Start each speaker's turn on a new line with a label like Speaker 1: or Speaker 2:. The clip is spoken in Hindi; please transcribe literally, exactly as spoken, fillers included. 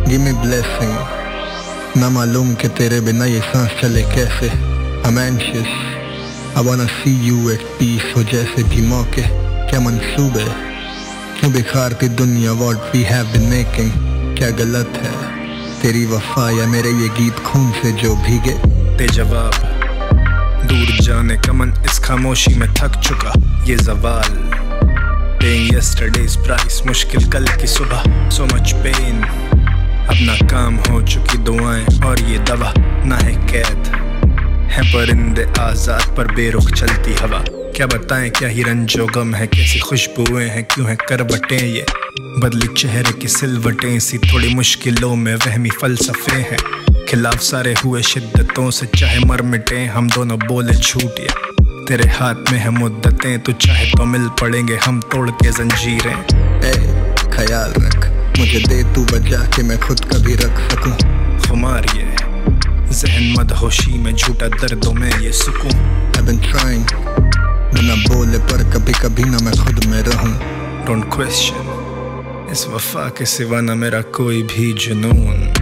Speaker 1: गिव मी ब्लेसिंग, ना मालूम कि तेरे बिना ये सांस चले कैसे। I'm anxious, I wanna see you at peace, हो जैसे भी मौके क्या मंसूबे, क्यों बिखारती दुनिया what we have been making। क्या गलत है तेरी वफा या मेरे ये गीत खून से जो भीगे।
Speaker 2: ते जवाब दूर जाने का मन इस खामोशी में थक चुका, ये जवाल paying yesterday's price, मुश्किल कल की सुबह, so much pain। अब नाकाम हो चुकी दुआएं और ये दवा, ना है कैद है परिंदे आजाद पर बेरुख चलती हवा। क्या बताएं क्या ही रंजो गम है, कैसी खुशबुएं हैं, क्यों है करवटें ये बदली चेहरे की सिलवटें सी, थोड़ी मुश्किलों में वहमी फलसफे हैं। खिलाफ सारे हुए शिद्दतों से चाहे मर मिटे हम दोनों बोले झूठ ये, तेरे हाथ में है मुद्दतें, तू चाहे तो मिल पड़ेंगे हम तोड़ के जंजीरें।
Speaker 1: ए ख्याल रख मुझे दे तू बजा के मैं खुद कभी रख सकूं।
Speaker 2: खुमार ये जहन मदहोशी में झूठा दर्दों में ये सुकून।
Speaker 1: I've been trying, बिना बोले पर कभी कभी ना मैं खुद में रहूं।
Speaker 2: Don't question, इस वफा के सिवा ना मेरा कोई भी जुनून।